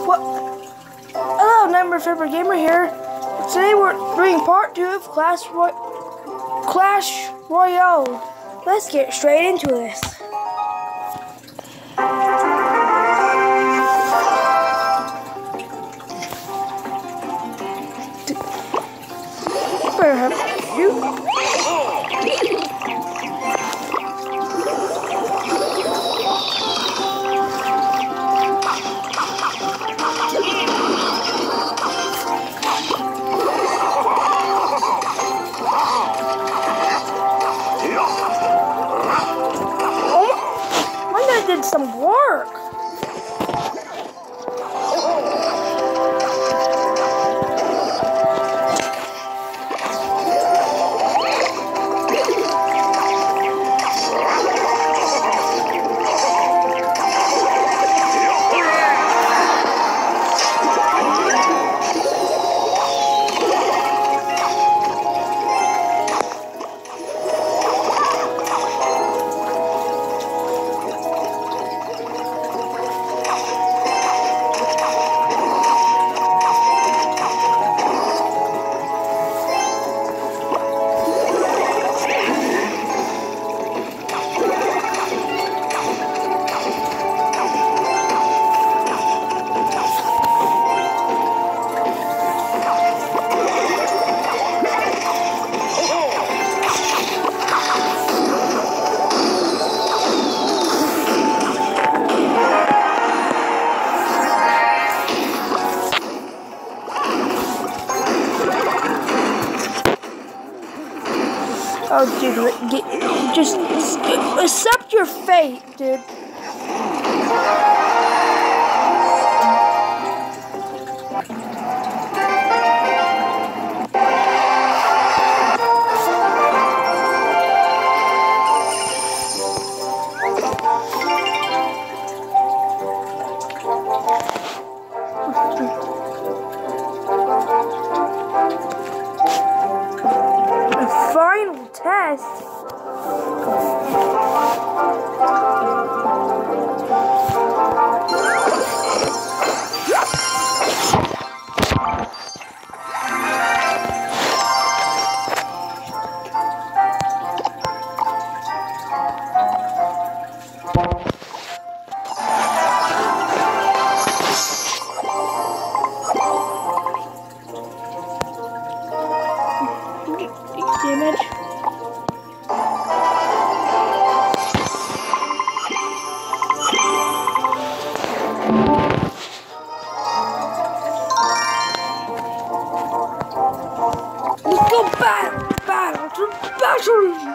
Hello, Number Favorite Gamer here. Today we're doing part 2 of Clash Royale. Let's get straight into this. Better have you. Did some work. Oh, dude, just accept your fate, dude. Final test. Damage. Let's go battle to battle.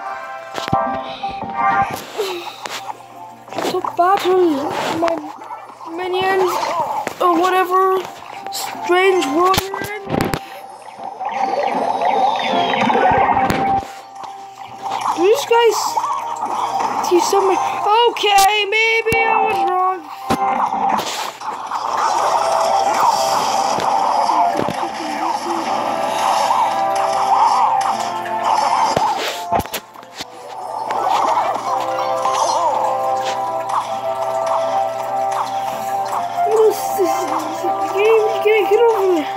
To battle, my minions, or whatever strange world we're in. These guys see something. Okay, maybe I was wrong. Get over there.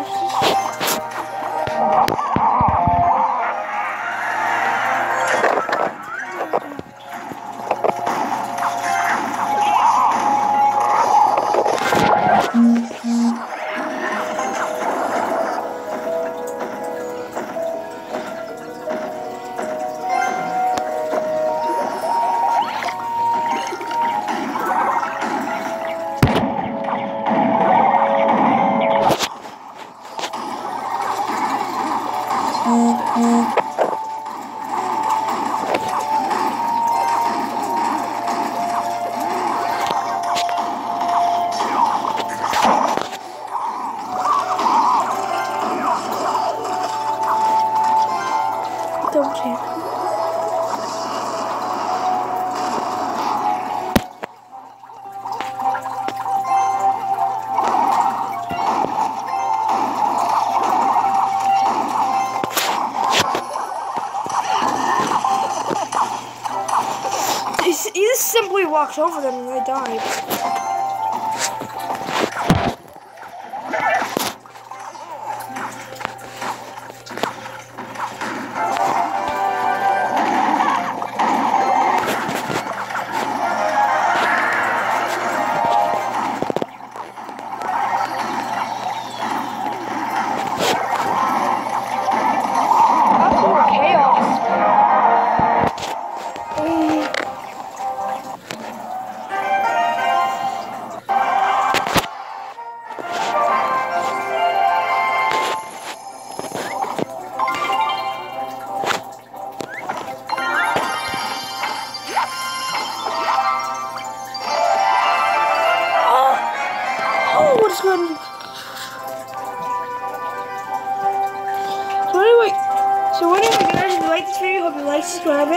Don't you? He just simply walked over them and they died. subscribe,